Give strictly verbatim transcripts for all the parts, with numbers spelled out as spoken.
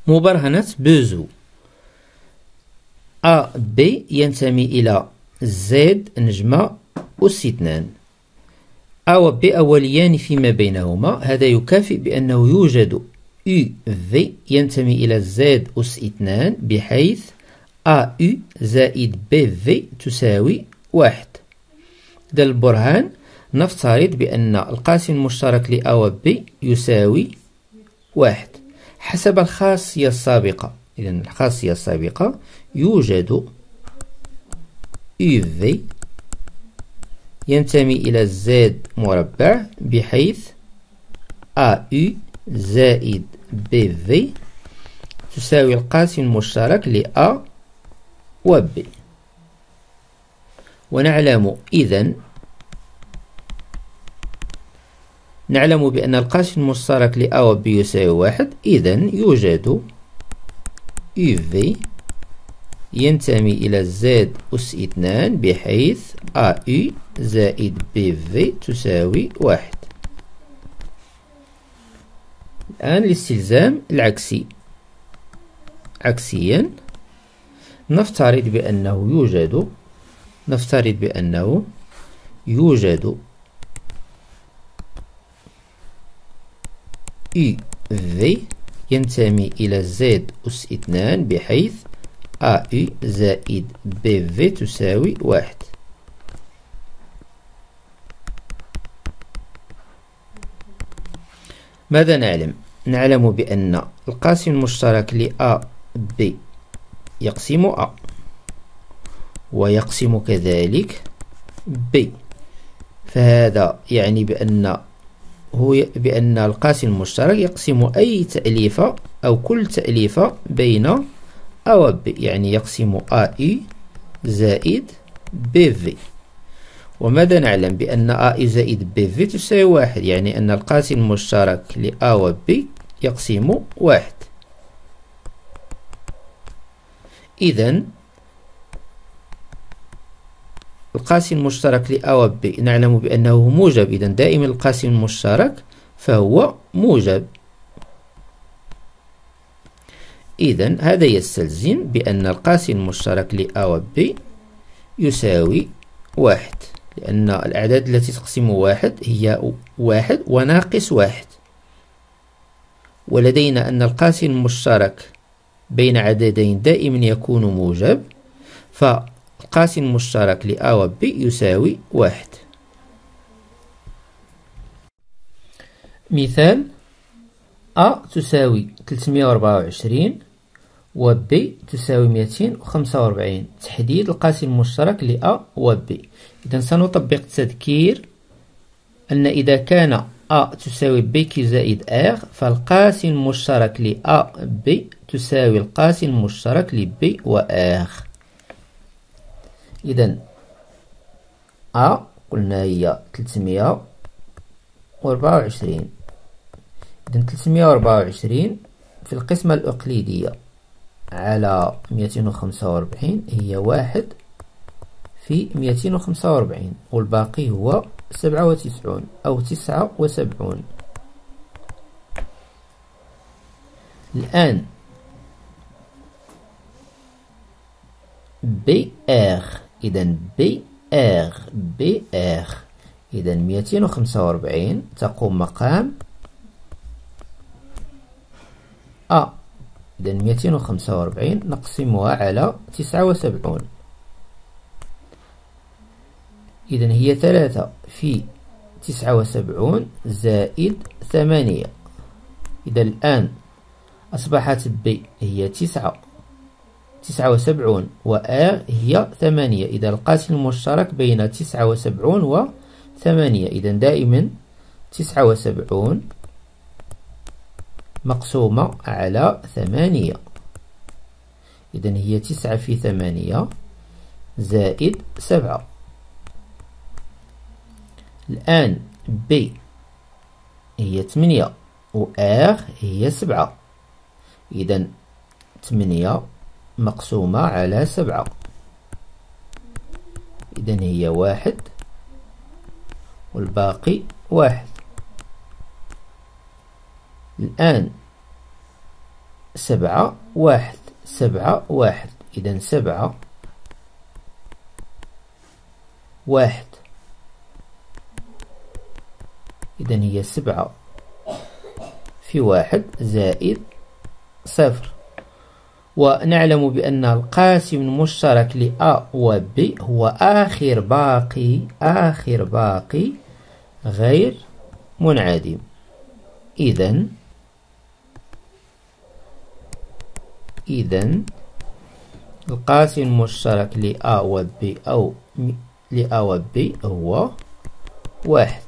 مبرهنة بوزو. أ بي ينتمي إلى زد نجمة أس اثنان. أ و ب أوليان فيما بينهما، هذا يكافئ بأنه يوجد أو في ينتمي إلى زد أس اثنان، بحيث أ أو زائد بي في تساوي واحد. إذا البرهان نفترض بأن القاسم المشترك ل أ و ب يساوي واحد حسب الخاصية السابقة. إذا الخاصية السابقة يوجد أو في ينتمي إلى زد مربع، بحيث أ أو زائد بي في تساوي القاسم المشترك ل أ و ب. ونعلم إذن نعلم بأن القاسم المشترك ل أ و ب يساوي واحد. إذن يوجد أو في ينتمي إلى زد أس اثنان، بحيث أ أو زائد بي في تساوي واحد. الآن الاستلزام العكسي. عكسيا نفترض بأنه يوجد نفترض بأنه يوجد أو في ينتمي إلى زد أس اثنان، بحيث أ أو زائد بي في تساوي واحد. ماذا نعلم؟ نعلم بأن القاسم المشترك ل أ ب يقسم أ، ويقسم كذلك ب، فهذا يعني بأن هو بأن القاسم المشترك يقسم أي تأليفة أو كل تأليفة بين أ و ب، يعني يقسم أ أو زائد بي في. وماذا نعلم؟ بأن أ أو زائد بي في تساوي واحد، يعني أن القاسم المشترك ل أ و ب يقسم واحد. إذن القاسم المشترك ل أ و ب نعلم بأنه موجب، إذن دائما القاسم المشترك فهو موجب. إذن هذا يستلزم بأن القاسم المشترك ل أ و ب يساوي واحد، لأن الأعداد التي تقسم واحد هي واحد وناقص واحد. ولدينا أن القاسم المشترك بين عددين دائما يكون موجب، فالقاسم المشترك ل أ و ب يساوي واحد. مثال: أ تساوي ثلاثمائة وأربعة وعشرين و ب تساوي مئتين وخمسة وأربعين. تحديد القاسم المشترك ل أ و ب. إذا سنطبق التذكير أن إذا كان أ تساوي ب كي زائد آر، فالقاسم المشترك ل أ ب تساوي القاسم المشترك ل ب و آر. إذا أ قلنا هي ثلاثمائة وأربعة وعشرين. إذا ثلاثمائة وأربعة وعشرين في القسمة الأقليدية على مئتين وخمسة وأربعين هي واحد في مئتين وخمسة وأربعين، والباقي هو سبعة وتسعون أو تسعة وسبعون. الآن بي آر، إذا بي آر بي آر إذا مئتين وخمسة وأربعين تقوم مقام أ. إذا مئتين وخمسة وأربعين نقسمها على تسعة وسبعون، إذا هي ثلاثة في تسعة وسبعون زائد ثمانية. إذا الآن أصبحت ب هي تسعة تسعة وسبعون و آر هي ثمانية. إذا القاسم المشترك بين تسعة وسبعون و ثمانية، إذا دائما تسعة وسبعون مقسومة على ثمانية. إذا هي تسعة في ثمانية زائد سبعة. الآن ب هي ثمانية و آر هي سبعة، إذا ثمانية مقسومة على سبعة، إذا هي واحد والباقي واحد. الآن سبعة واحد سبعة واحد. إذا سبعة واحد، إذا هي سبعة في واحد زائد صفر. ونعلم بأن القاسم المشترك ل A و B هو آخر باقي آخر باقي غير منعدم. إذن إذن القاسم المشترك ل A و B أو ل A و B هو واحد.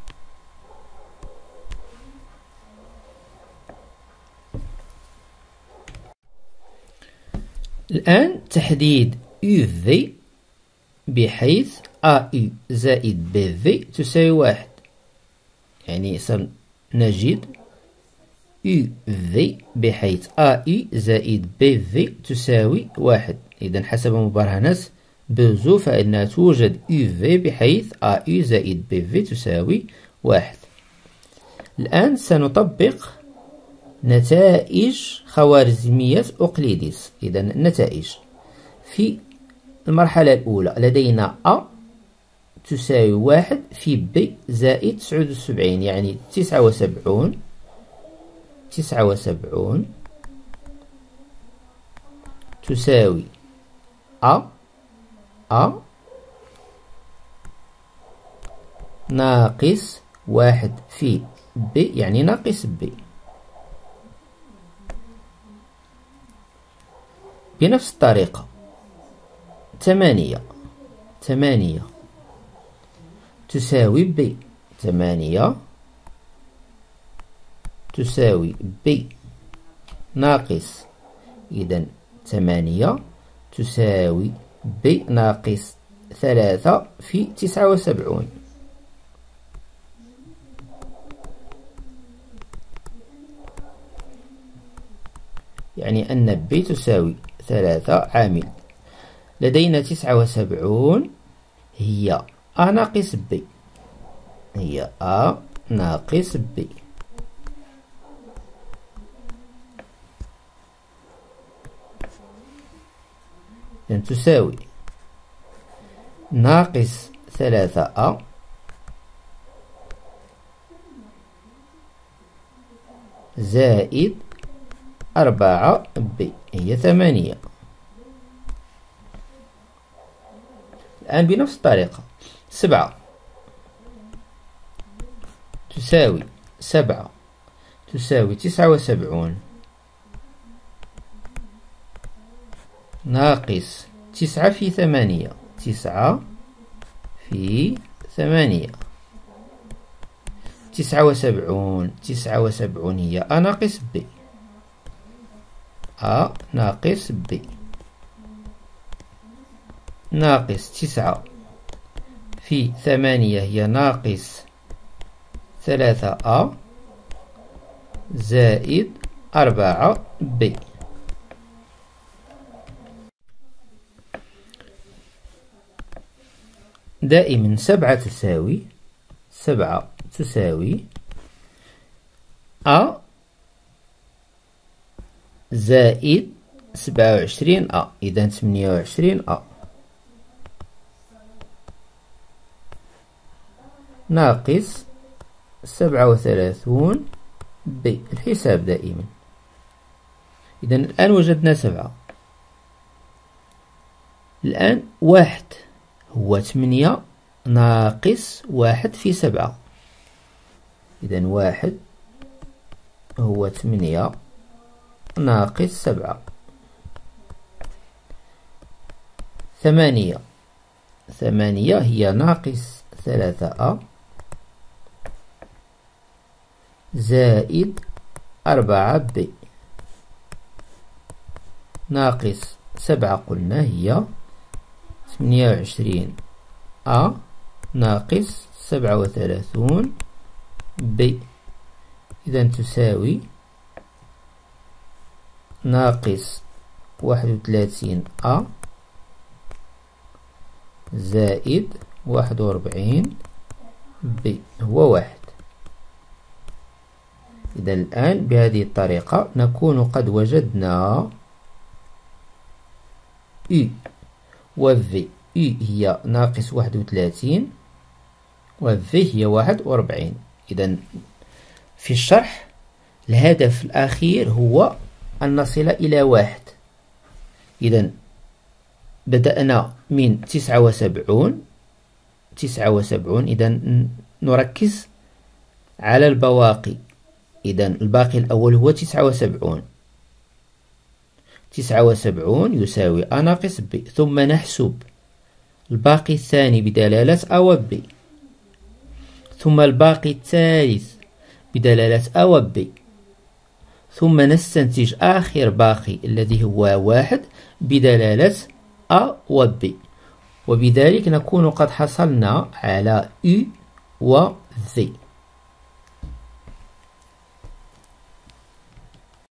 الآن تحديد يو في بحيث أ يو زائد بي في تساوي واحد، يعني سنجد يو في بحيث أ يو زائد بي في تساوي واحد. إذا حسب مبرهنات بوزو فإنها توجد يو في بحيث أ يو زائد بي في تساوي واحد. الآن سنطبق نتائج خوارزمية أقليدس. إذا النتائج في المرحلة الأولى لدينا أ تساوي واحد في ب زائد تسعة وسبعين، يعني تسعة وسبعون تسعة وسبعون تساوي أ أ ناقص واحد في ب، يعني ناقص ب. بنفس الطريقة ثمانية ثمانية تساوي ب، ثمانية تساوي ب ناقص، إذا ثمانية تساوي ب ناقص ثلاثة في تسعة وسبعون. يعني أن ب تساوي ثلاثة عامل. لدينا تسعة وسبعون هي أ ناقص ب، هي أ ناقص ب. إذن تساوي ناقص ثلاثة أ زائد أربعة ب، هي ثمانية. الآن بنفس الطريقة سبعة تساوي سبعة تساوي تسعة وسبعون ناقص تسعة في ثمانية، تسعة في ثمانية. تسعة وسبعون تسعة وسبعون هي أ ناقص ب، أ ناقص ب ناقص تسعة في ثمانية هي ناقص ثلاثة أ زائد أربعة ب. دائما سبعة تساوي سبعة تساوي أ زائد سبعة وعشرين أ، إذا ثمانية وعشرين أ ناقص سبعة وثلاثون ب. الحساب دائما. إذا الآن وجدنا سبعة. الآن واحد هو ثمانية ناقص واحد في سبعة، إذا واحد هو ثمانية ناقص سبعة. ثمانية ثمانية هي ناقص ثلاثة أ زائد أربعة ب ناقص سبعة، قلنا هي ثمانية وعشرين أ ناقص سبعة وثلاثون ب. إذا تساوي ناقص واحد وثلاثين أ زائد واحد وأربعين ب هو واحد. إذا الآن بهذه الطريقة نكون قد وجدنا U و V. U هي ناقص واحد وثلاثين و V هي واحد وأربعين. إذا في الشرح الهدف الأخير هو أن نصل إلى واحد. إذا بدأنا من تسعة وسبعون تسعة وسبعون. إذا نركز على البواقي. إذا الباقي الأول هو تسعة وسبعون. تسعة وسبعون يساوي أ ناقص ب، ثم نحسب الباقي الثاني بدلالة أ و ب، ثم الباقي الثالث بدلالة أ و ب، ثم نستنتج آخر باقي الذي هو واحد بدلالة أ و ب، وبذلك نكون قد حصلنا على U و V.